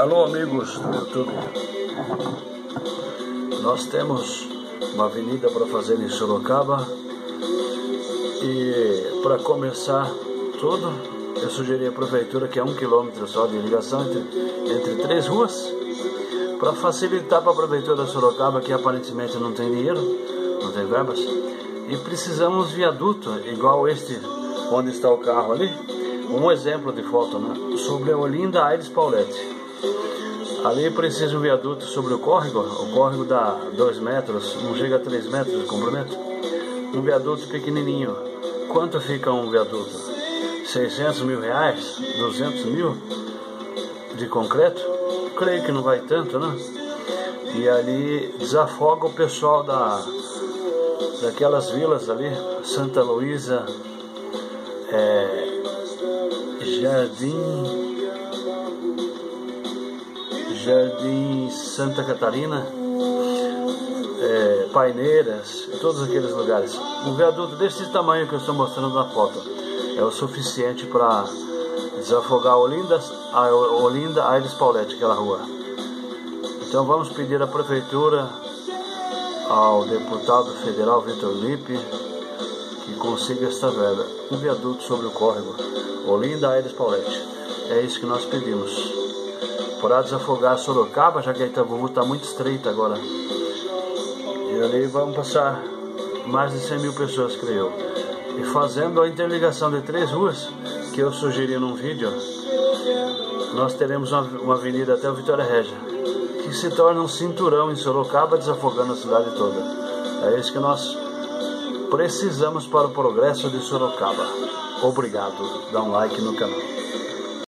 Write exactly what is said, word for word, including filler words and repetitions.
Alô, amigos do YouTube. Nós temos uma avenida para fazer em Sorocaba e para começar tudo, eu sugeri à prefeitura que é um quilômetro só de ligação entre, entre três ruas, para facilitar para a prefeitura de Sorocaba, que aparentemente não tem dinheiro, não tem verbas, e precisamos de viaduto igual este onde está o carro ali. Um exemplo de foto, né? Sobre a Olinda Aires Paulete. Ali precisa de um viaduto sobre o córrego. O córrego dá dois metros, não chega a três metros de comprimento. Um viaduto pequenininho. Quanto fica um viaduto? seiscentos mil reais? duzentos mil? De concreto? Creio que não vai tanto, né? E ali desafoga o pessoal da, daquelas vilas ali, Santa Luísa, é, Jardim... Jardim Santa Catarina, é, Paineiras, todos aqueles lugares. Um viaduto desse tamanho que eu estou mostrando na foto é o suficiente para desafogar a Olinda, a Olinda Aires Paulete, aquela rua. Então vamos pedir à prefeitura, ao deputado federal Vitor Lippe, que consiga esta verba. Um viaduto sobre o córrego, Olinda Aires Paulete. É isso que nós pedimos. Para desafogar Sorocaba, já que a Itabubu está muito estreita agora. E ali vão passar mais de cem mil pessoas, creio. E fazendo a interligação de três ruas, que eu sugeri num vídeo, nós teremos uma, uma avenida até o Vitória Régia, que se torna um cinturão em Sorocaba, desafogando a cidade toda. É isso que nós precisamos para o progresso de Sorocaba. Obrigado. Dá um like no canal.